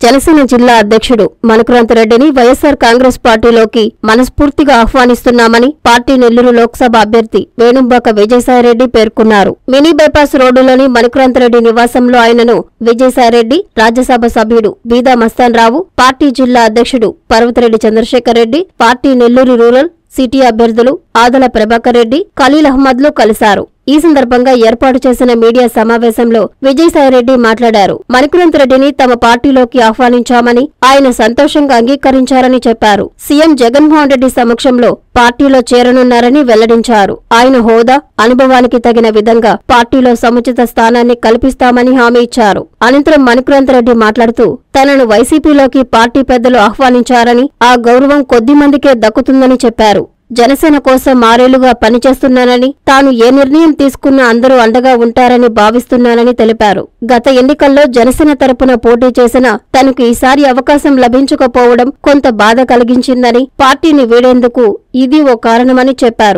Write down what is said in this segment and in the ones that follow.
జనసేన జిల్లా అధ్యక్షుడు మణికురంతరెడ్డిని వైఎస్సార్ కాంగ్రెస్ పార్టీలోకి మనస్ఫూర్తిగా ఆహ్వానిస్తున్నామని పార్టీ నెల్లూరు లోక్సభ అభ్యర్థి వేణుంబాక విజయసాయిరెడ్డి పేర్కొన్నారు. మినీ బైపాస్ రోడ్డులోని మణికురంతరెడ్డి నివాసంలో ఆయనను విజయసాయిరెడ్డి, రాజ్యసభ సభ్యుడు బీదా మస్తాన్ రావు, పార్టీ జిల్లా అధ్యక్షుడు Parvathareddy Chandrasekhar Reddy, party Nellore rural city అభ్యర్థులు ఆదల ప్రభాకర్ రెడ్డి, ఖలీల్ అహ్మద్లు కలిశారు. ఈ సందర్భంగా ఏర్పాటు చేసిన మీడియా సమావేశంలో విజయసాయిరెడ్డి మాట్లాడారు. మణికురంతరెడ్డిని తమ పార్టీలోకి ఆహ్వానించామని, ఆయన సంతోషంగా అంగీకరించారని చెప్పారు. సీఎం జగన్మోహన్ రెడ్డి సమక్షంలో పార్టీలో చేరనున్నారని వెల్లడించారు. ఆయన హోదా, అనుభవానికి తగిన విధంగా పార్టీలో సముచిత స్థానాన్ని కల్పిస్తామని హామీ ఇచ్చారు. అనంతరం మణికురంతరెడ్డి మాట్లాడుతూ తనను వైసీపీలోకి పార్టీ పెద్దలు ఆహ్వానించారని, ఆ గౌరవం కొద్ది మందికే దక్కుతుందని చెప్పారు. జనసేన కోసం 6 ఏళ్లుగా పనిచేస్తున్నానని, తాను ఏ నిర్ణయం తీసుకున్నా అందరూ అండగా ఉంటారని భావిస్తున్నానని తెలిపారు. గత ఎన్నికల్లో జనసేన తరపున పోటీ చేసిన తనకు ఈసారి అవకాశం లభించకపోవడం కొంత బాధ కలిగించిందని, పార్టీని వీడేందుకు ఇది ఓ కారణమని చెప్పారు.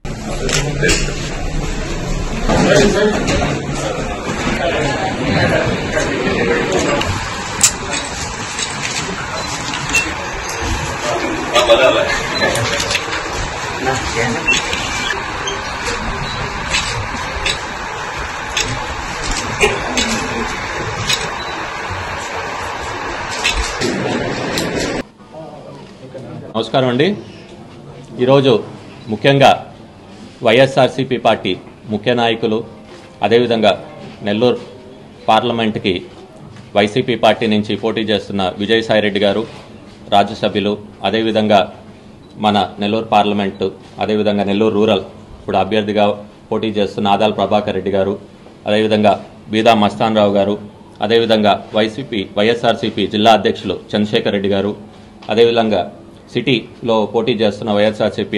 నమస్కారం అండి. ఈరోజు ముఖ్యంగా వైఎస్ఆర్సీపీ పార్టీ ముఖ్య నాయకులు, అదేవిధంగా నెల్లూరు పార్లమెంట్కి వైసీపీ పార్టీ నుంచి పోటీ చేస్తున్న విజయసాయిరెడ్డి గారు, రాజ్యసభ్యులు, అదేవిధంగా మన నెల్లూరు పార్లమెంటు, అదేవిధంగా నెల్లూరు రూరల్ ఇప్పుడు అభ్యర్థిగా పోటీ చేస్తున్న ఆదాల ప్రభాకర్ రెడ్డి గారు, అదేవిధంగా బీదా మస్తాన్ రావు గారు, అదేవిధంగా వైఎస్ఆర్సీపీ జిల్లా అధ్యక్షులు చంద్రశేఖర్ రెడ్డి గారు, అదేవిధంగా సిటీలో పోటీ చేస్తున్న వైఎస్ఆర్సీపీ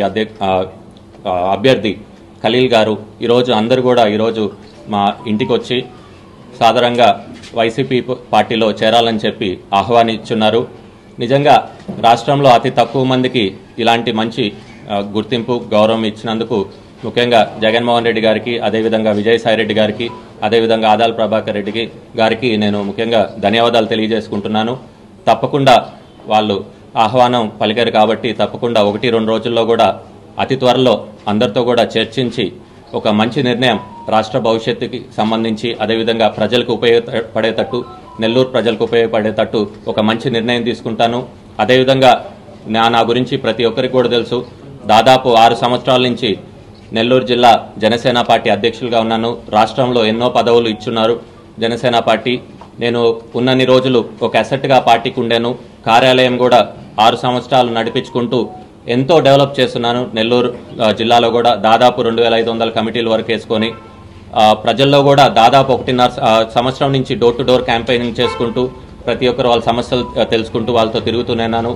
అభ్యర్థి ఖలీల్ గారు, ఈరోజు అందరూ కూడా ఈరోజు మా ఇంటికి వచ్చి సాధారణంగా వైసీపీ పార్టీలో చేరాలని చెప్పి ఆహ్వానించున్నారు. నిజంగా రాష్ట్రంలో అతి తక్కువ మందికి ఇలాంటి మంచి గుర్తింపు, గౌరవం ఇచ్చినందుకు ముఖ్యంగా జగన్మోహన్ రెడ్డి గారికి, అదేవిధంగా విజయసాయిరెడ్డి గారికి, అదేవిధంగా ఆదాల ప్రభాకర్ రెడ్డి గారికి నేను ముఖ్యంగా ధన్యవాదాలు తెలియజేసుకుంటున్నాను. తప్పకుండా వాళ్ళు ఆహ్వానం పలికారు కాబట్టి తప్పకుండా 1-2 రోజుల్లో కూడా అతి త్వరలో అందరితో కూడా చర్చించి ఒక మంచి నిర్ణయం రాష్ట్ర భవిష్యత్తుకి సంబంధించి, అదేవిధంగా ప్రజలకు ఉపయోగపడేటట్టు, నెల్లూరు ప్రజలకు ఉపయోగపడేటట్టు ఒక మంచి నిర్ణయం తీసుకుంటాను. అదేవిధంగా నా గురించి ప్రతి ఒక్కరికి కూడా తెలుసు. దాదాపు 6 సంవత్సరాల నుంచి నెల్లూరు జిల్లా జనసేన పార్టీ అధ్యక్షులుగా ఉన్నాను. రాష్ట్రంలో ఎన్నో పదవులు ఇచ్చున్నారు జనసేన పార్టీ. నేను ఉన్నన్ని రోజులు ఒక అసెట్గా పార్టీకి ఉండాను. కార్యాలయం కూడా 6 సంవత్సరాలు నడిపించుకుంటూ ఎంతో డెవలప్ చేస్తున్నాను. నెల్లూరు జిల్లాలో కూడా దాదాపు 2500 కమిటీల వరకు వేసుకొని ప్రజల్లో కూడా దాదాపు 1.5 సంవత్సరం నుంచి డోర్ టు డోర్ క్యాంపెయినింగ్ చేసుకుంటూ ప్రతి ఒక్కరు వాళ్ళ సమస్యలు తెలుసుకుంటూ వాళ్ళతో తిరుగుతూనేనాను.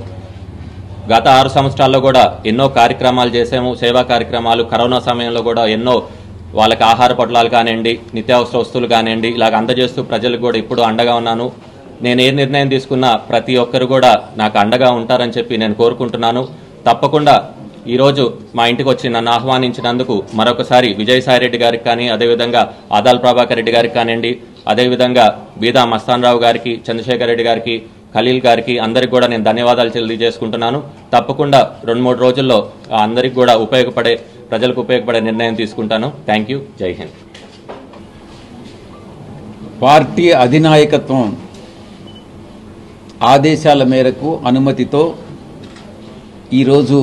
గత 6 సంవత్సరాల్లో కూడా ఎన్నో కార్యక్రమాలు చేసాము, సేవా కార్యక్రమాలు. కరోనా సమయంలో కూడా ఎన్నో వాళ్ళకి ఆహార పొట్లాలు కానివ్వండి, నిత్యావసర వస్తువులు కానివ్వండి, ఇలాగ అందజేస్తూ ప్రజలకు కూడా ఇప్పుడు అండగా ఉన్నాను. నేను ఏ నిర్ణయం తీసుకున్నా ప్రతి ఒక్కరు కూడా నాకు అండగా ఉంటారని చెప్పి నేను కోరుకుంటున్నాను. తప్పకుండా ఈరోజు మా ఇంటికి వచ్చి నన్ను ఆహ్వానించినందుకు మరొకసారి విజయసాయిరెడ్డి గారికి కానీ, అదేవిధంగా ఆదాల ప్రభాకర్ రెడ్డి గారికి కానివ్వండి, అదేవిధంగా బీదా మస్తాన్ రావు గారికి, చంద్రశేఖర్ రెడ్డి గారికి, ఖలీల్ గారికి అందరికి కూడా నేను ధన్యవాదాలు తెలియజేసుకుంటున్నాను. తప్పకుండా 2-3 రోజుల్లో అందరికి కూడా ప్రజలకు ఉపయోగపడే నిర్ణయం తీసుకుంటాను. Thank you. జై హింద్. పార్టీ అధినాయకత్వం ఆదేశాల మేరకు అనుమతితో ఈరోజు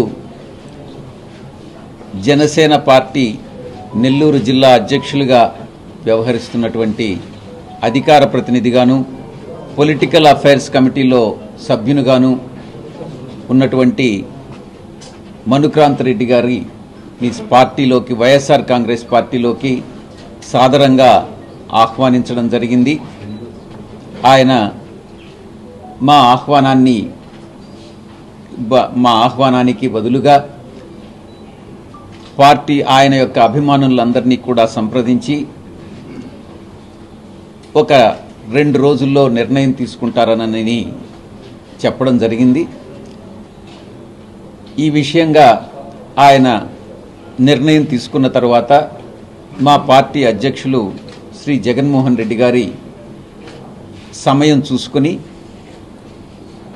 జనసేన పార్టీ నెల్లూరు జిల్లా అధ్యక్షులుగా వ్యవహరిస్తున్నటువంటి అధికార ప్రతినిధిగాను, పొలిటికల్ అఫైర్స్ కమిటీలో సభ్యునిగాను ఉన్నటువంటి మణికురంతరెడ్డి గారి మీ పార్టీలోకి, వైఎస్ఆర్ కాంగ్రెస్ పార్టీలోకి సాదరంగా ఆహ్వానించడం జరిగింది. ఆయన మా ఆహ్వానానికి బదులుగా పార్టీ ఆయన యొక్క అభిమానులందరినీ కూడా సంప్రదించి ఒక 2 రోజుల్లో నిర్ణయం తీసుకుంటారనని చెప్పడం జరిగింది. ఈ విషయంగా ఆయన నిర్ణయం తీసుకున్న తర్వాత మా పార్టీ అధ్యక్షులు శ్రీ జగన్మోహన్ రెడ్డి గారి సమయం చూసుకుని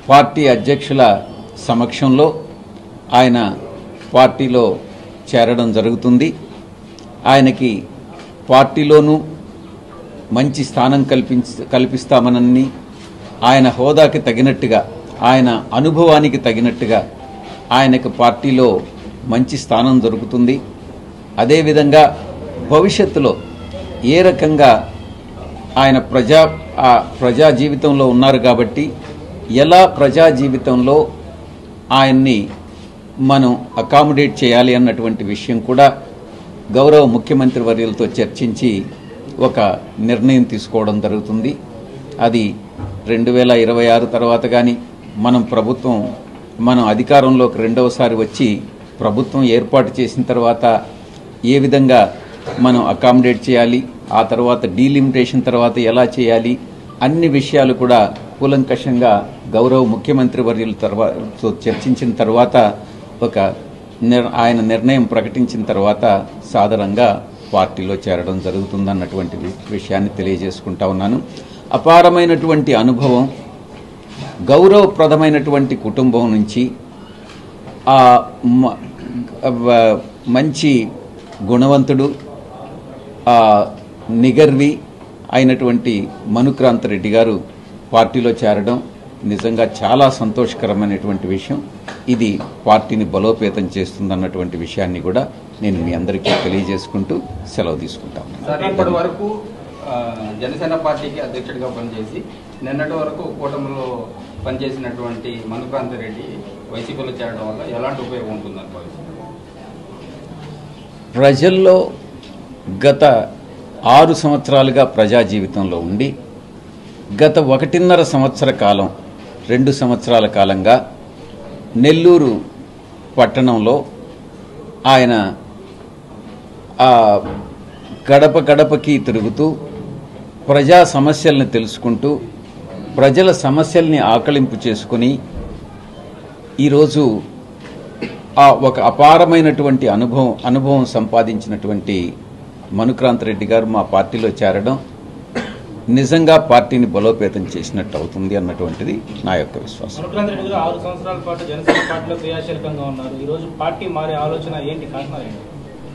పార్టీ అధ్యక్షుల సమక్షంలో ఆయన పార్టీలో చేరడం జరుగుతుంది. ఆయనకి పార్టీలోనూ మంచి స్థానం కల్పిస్తామనని, ఆయన హోదాకి తగినట్టుగా, ఆయన అనుభవానికి తగినట్టుగా ఆయనకు పార్టీలో మంచి స్థానం దొరుకుతుంది. అదేవిధంగా భవిష్యత్తులో ఏ రకంగా ఆయన ప్రజా జీవితంలో ఉన్నారు కాబట్టి ఎలా ప్రజా జీవితంలో ఆయన్ని మనం అకామిడేట్ చేయాలి అన్నటువంటి విషయం కూడా గౌరవ ముఖ్యమంత్రి వర్యులతో చర్చించి ఒక నిర్ణయం తీసుకోవడం జరుగుతుంది. అది 2026 తర్వాత కానీ మనం అధికారంలోకి రెండవసారి వచ్చి ప్రభుత్వం ఏర్పాటు చేసిన తర్వాత ఏ విధంగా మనం అకామిడేట్ చేయాలి, ఆ తర్వాత డీలిమిటేషన్ తర్వాత ఎలా చేయాలి, అన్ని విషయాలు కూడా కూలంకషంగా గౌరవ ముఖ్యమంత్రి వర్యులతో చర్చించిన తర్వాత ఆయన నిర్ణయం ప్రకటించిన తర్వాత సాధారణంగా పార్టీలో చేరడం జరుగుతుందన్నటువంటి విషయాన్ని తెలియజేసుకుంటా ఉన్నాను. అపారమైనటువంటి అనుభవం, గౌరవప్రదమైనటువంటి కుటుంబం నుంచి మంచి గుణవంతుడు, నిగర్వి అయినటువంటి మనుక్రాంత్ రెడ్డి గారు పార్టీలో చేరడం నిజంగా చాలా సంతోషకరమైనటువంటి విషయం. ఇది పార్టీని బలోపేతం చేస్తుందన్నటువంటి విషయాన్ని కూడా నేను మీ అందరికీ తెలియజేసుకుంటూ సెలవు తీసుకుంటాను. ఇప్పటి వరకు జనసేన పార్టీకి అధ్యక్షుడిగా పనిచేసి నిన్నటి వరకు కూటమిలో పనిచేసినటువంటి మనుక్రాంత్ రెడ్డి వైసీపీలో చేరడం వల్ల ఎలాంటి ఉపయోగం ఉంటుందని భావిస్తున్నారు? ప్రజల్లో గత 6 సంవత్సరాలుగా ప్రజా జీవితంలో ఉండి గత 1.5 సంవత్సర కాలం 2 సంవత్సరాల కాలంగా నెల్లూరు పట్టణంలో ఆయన గడప గడపకి తిరుగుతూ ప్రజా సమస్యల్ని తెలుసుకుంటూ ప్రజల సమస్యల్ని ఆకలింపు చేసుకుని ఈరోజు ఒక అపారమైనటువంటి అనుభవం సంపాదించినటువంటి మనుక్రాంత్ రెడ్డి గారు మా పార్టీలో చేరడం నిజంగా పార్టీని బలోపేతం చేసినట్టు అవుతుంది అన్నటువంటిది నా యొక్క విశ్వాసం. మనుక్రాంత్ రెడ్డి గారు 6 సంవత్సరాల పాటు జనసేన పార్టీలో క్రియాశీలకంగా ఉన్నారు. ఈ రోజు పార్టీ మారే ఆలోచన ఏంటి, కారణాలు ఏంటి?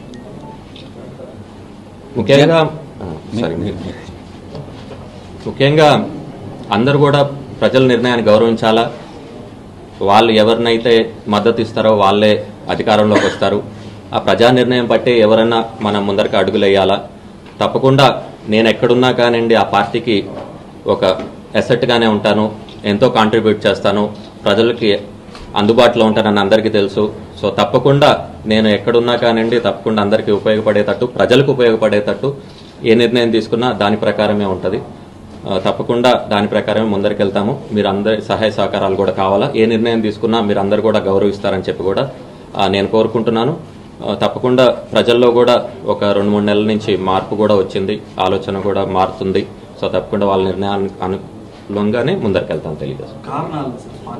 ముఖ్యంగా అందరూ కూడా ప్రజల నిర్ణయాన్ని గౌరవించాలా. వాళ్ళు ఎవరినైతే మద్దతు ఇస్తారో వాళ్ళే అధికారంలోకి వస్తారు. ఆ ప్రజా నిర్ణయం బట్టే ఎవరన్నా మనం ముందరికి అడుగులేయాలా. తప్పకుండా నేను ఎక్కడున్నా కానివ్వండి ఆ పార్టీకి ఒక అసెట్గానే ఉంటాను, ఎంతో కాంట్రిబ్యూట్ చేస్తాను, ప్రజలకి అందుబాటులో ఉంటానని అందరికీ తెలుసు. సో తప్పకుండా నేను ఎక్కడున్నా కానివ్వండి తప్పకుండా అందరికీ ఉపయోగపడేటట్టు, ప్రజలకు ఉపయోగపడేటట్టు ఏ నిర్ణయం తీసుకున్నా దాని ప్రకారమే ఉంటుంది. తప్పకుండా దాని ప్రకారమే ముందరికి వెళ్తాము. మీరు అందరి సహాయ సహకారాలు కూడా కావాలా. ఏ నిర్ణయం తీసుకున్నా మీరు అందరు కూడా గౌరవిస్తారని చెప్పి కూడా నేను కోరుకుంటున్నాను. తప్పకుండా ప్రజల్లో కూడా ఒక 2-3 నెలల నుంచి మార్పు కూడా వచ్చింది, ఆలోచన కూడా మారుతుంది. సో తప్పకుండా వాళ్ళ నిర్ణయానికి అనుగుణంగానే ముందరికి వెళ్తాను. తెలియజేస్తాను.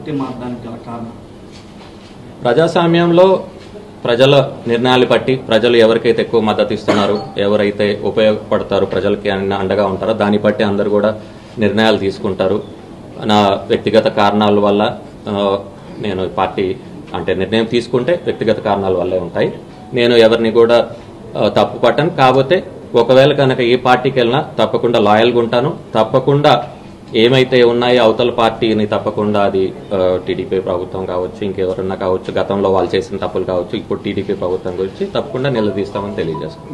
ప్రజాస్వామ్యంలో ప్రజల నిర్ణయాలు బట్టి ప్రజలు ఎవరికైతే ఎక్కువ మద్దతు ఇస్తున్నారు, ఎవరైతే ఉపయోగపడతారు, ప్రజలకి అండగా ఉంటారో దాన్ని బట్టి అందరూ కూడా నిర్ణయాలు తీసుకుంటారు. నా వ్యక్తిగత కారణాల వల్ల నేను పార్టీ నిర్ణయం తీసుకుంటే వ్యక్తిగత కారణాల వల్లే ఉంటాయి. నేను ఎవరిని కూడా తప్పు పట్టను. కాకపోతే ఒకవేళ కనుక ఏ పార్టీకి వెళ్ళినా తప్పకుండా లాయల్గా ఉంటాను. తప్పకుండా ఏమైతే ఉన్నాయో అవతల పార్టీని తప్పకుండా అది టీడీపీ ప్రభుత్వం కావచ్చు, ఇంకెవరన్నా కావచ్చు, గతంలో వాళ్ళు చేసిన తప్పులు కావచ్చు, ఇప్పుడు టీడీపీ ప్రభుత్వం గురించి తప్పకుండా నిలదీస్తామని తెలియజేస్తాం.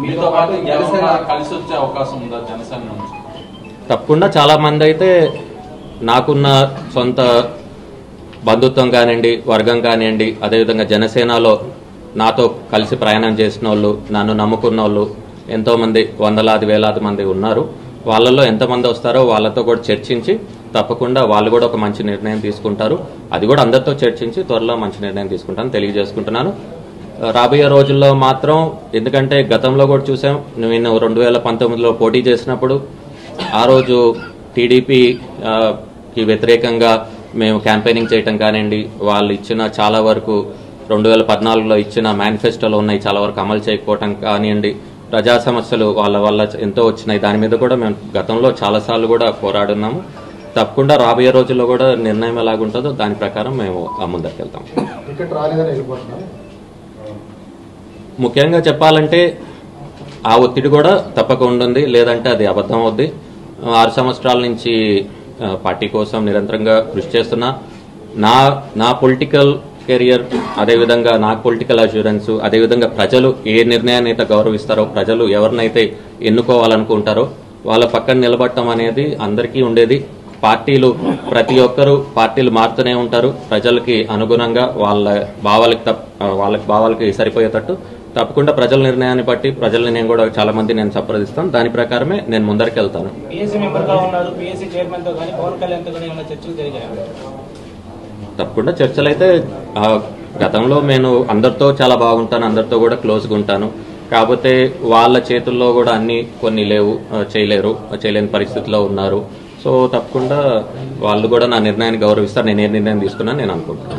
తప్పకుండా చాలా మంది అయితే నాకున్న సొంత బంధుత్వం కానివ్వండి, వర్గం కానివ్వండి, అదేవిధంగా జనసేనలో నాతో కలిసి ప్రయాణం చేసిన వాళ్ళు, నన్ను నమ్ముకున్న వాళ్ళు ఎంతోమంది, వందలాది వేలాది మంది ఉన్నారు. వాళ్ళల్లో ఎంతమంది వస్తారో వాళ్ళతో కూడా చర్చించి తప్పకుండా వాళ్ళు కూడా ఒక మంచి నిర్ణయం తీసుకుంటారు. అది కూడా అందరితో చర్చించి త్వరలో మంచి నిర్ణయం తీసుకుంటాను తెలియజేసుకుంటున్నాను. రాబోయే రోజుల్లో మాత్రం, ఎందుకంటే గతంలో కూడా చూసాం, నేను 2019లో పోటీ చేసినప్పుడు ఆ రోజు టీడీపీకి వ్యతిరేకంగా మేము క్యాంపెయినింగ్ చేయటం కానివ్వండి, వాళ్ళు ఇచ్చిన చాలా వరకు 2014లో ఇచ్చిన మేనిఫెస్టోలో ఉన్నాయి చాలా వరకు అమలు చేయకపోవటం కానివ్వండి, ప్రజా సమస్యలు వాళ్ళ వల్ల ఎంతో వచ్చినాయి. దాని మీద కూడా మేము గతంలో చాలాసార్లు కూడా పోరాడున్నాము. తప్పకుండా రాబోయే రోజుల్లో కూడా నిర్ణయం ఎలాగుంటుందో దాని ప్రకారం మేము ముందరికి వెళ్తాం. ముఖ్యంగా చెప్పాలంటే ఆ ఒత్తిడి కూడా తప్పకుండా ఉంది, లేదంటే అది అబద్ధం అవుద్ది. 6 సంవత్సరాల నుంచి పార్టీ కోసం నిరంతరంగా కృషి చేస్తున్నా. నా పొలిటికల్ కెరియర్, అదేవిధంగా నాకు పొలిటికల్ అష్యూరెన్స్, అదేవిధంగా ప్రజలు ఏ నిర్ణయాన్ని అయితే గౌరవిస్తారో, ప్రజలు ఎవరినైతే ఎన్నుకోవాలనుకుంటారో వాళ్ళ పక్కన నిలబడటం అనేది అందరికీ ఉండేది. పార్టీలు ప్రతి ఒక్కరూ పార్టీలు మారుతూనే ఉంటారు. ప్రజలకి అనుగుణంగా వాళ్ళ భావాలకి సరిపోయేటట్టు తప్పకుండా ప్రజల నిర్ణయాన్ని బట్టి ప్రజల్ని నేను కూడా చాలా మంది నేను సంప్రదిస్తాను. దాని ప్రకారమే నేను ముందరికి వెళ్తాను. తప్పకుండా చర్చలు అయితే గతంలో నేను అందరితో చాలా బాగుంటాను, అందరితో కూడా క్లోజ్గా ఉంటాను. కాకపోతే వాళ్ళ చేతుల్లో కూడా అన్ని కొన్ని లేవు, చేయలేని పరిస్థితిలో ఉన్నారు. సో తప్పకుండా వాళ్ళు కూడా నా నిర్ణయాన్ని గౌరవిస్తారు. నేను ఏ నిర్ణయం తీసుకున్నా నేను అనుకుంటున్నాను.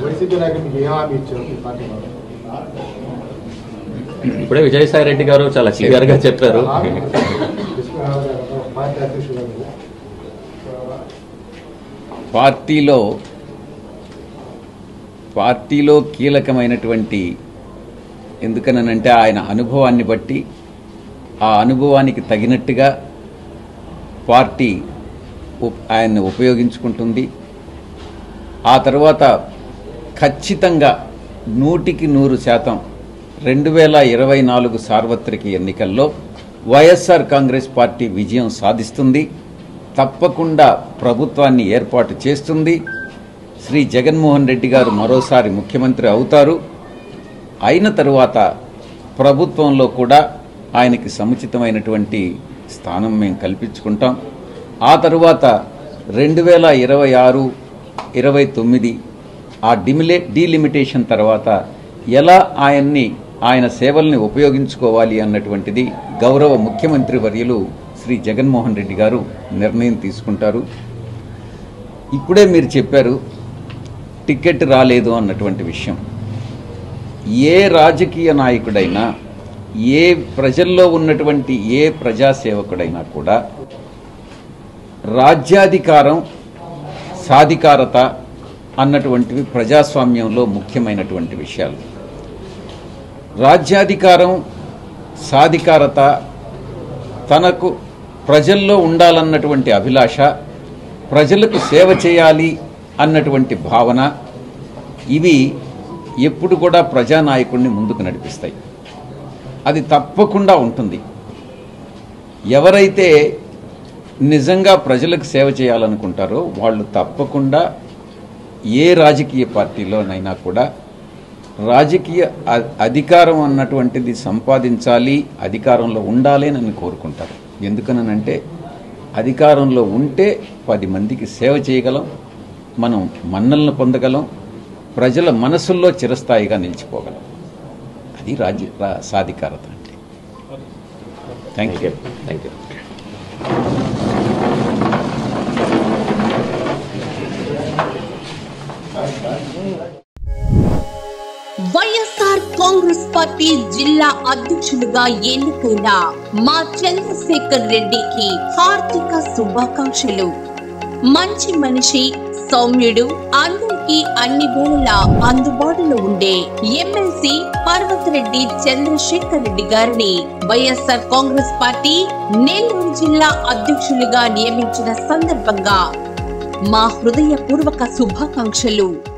ఇప్పుడే విజయసాయి రెడ్డి గారు చాలా క్లియర్ గా చెప్పారు. పార్టీలో కీలకమైనటువంటి, ఎందుకనంటే ఆయన అనుభవాన్ని బట్టి ఆ అనుభవానికి తగినట్టుగా పార్టీ ఆయన్ని ఉపయోగించుకుంటుంది. ఆ తర్వాత ఖచ్చితంగా 100% 2024 సార్వత్రిక ఎన్నికల్లో వైఎస్ఆర్ కాంగ్రెస్ పార్టీ విజయం సాధిస్తుంది. తప్పకుండా ప్రభుత్వాన్ని ఏర్పాటు చేస్తుంది. శ్రీ జగన్మోహన్ రెడ్డి గారు మరోసారి ముఖ్యమంత్రి అవుతారు. అయిన తరువాత ప్రభుత్వంలో కూడా ఆయనకి సముచితమైనటువంటి స్థానం మేము కల్పించుకుంటాం. ఆ తరువాత 2026, 29 ఆ డీలిమిటేషన్ తర్వాత ఎలా ఆయన సేవల్ని ఉపయోగించుకోవాలి అన్నటువంటిది గౌరవ ముఖ్యమంత్రి వర్యులు శ్రీ జగన్మోహన్ రెడ్డి గారు నిర్ణయం తీసుకుంటారు. ఇప్పుడే మీరు చెప్పారు టికెట్ రాలేదు అన్నటువంటి విషయం. ఏ రాజకీయ నాయకుడైనా, ఏ ప్రజల్లో ఉన్నటువంటి ఏ ప్రజాసేవకుడైనా కూడా రాజ్యాధికారం, సాధికారత అన్నటువంటివి ప్రజాస్వామ్యంలో ముఖ్యమైనటువంటి విషయాలు. రాజ్యాధికారం, సాధికారత, తనకు ప్రజల్లో ఉండాలన్నటువంటి అభిలాష, ప్రజలకు సేవ చేయాలి అన్నటువంటి భావన, ఇవి ఎప్పుడు కూడా ప్రజానాయకుడిని ముందుకు నడిపిస్తాయి. అది తప్పకుండా ఉంటుంది. ఎవరైతే నిజంగా ప్రజలకు సేవ చేయాలనుకుంటారో వాళ్ళు తప్పకుండా ఏ రాజకీయ పార్టీలోనైనా కూడా రాజకీయ అధికారం అన్నటువంటిది సంపాదించాలి, అధికారంలో ఉండాలి అని కోరుకుంటారు. ఎందుకనంటే అధికారంలో ఉంటే 10 మందికి సేవ చేయగలం, మనం మన్నలను పొందగలం, ప్రజల మనసుల్లో చిరస్థాయిగా నిలిచిపోగలం. అది సాధికారత అంటే. Thank you. YSR Congress party జిల్లా అధ్యక్షులుగా ఎన్నికైన మా చంద్రశేఖర్ రెడ్డికి హార్దిక శుభాకాంక్షలు. మంచి మనిషి, సౌమ్యుడు, అందరికీ అన్ని వేళలా అందుబాటులో ఉండే ఎమ్మెల్సీ పర్వతరెడ్డి చంద్రశేఖర్ రెడ్డి గారిని వైఎస్ఆర్ కాంగ్రెస్ పార్టీ నెల్లూరు జిల్లా అధ్యక్షులుగా నియమించిన సందర్భంగా మా హృదయపూర్వక శుభాకాంక్షలు.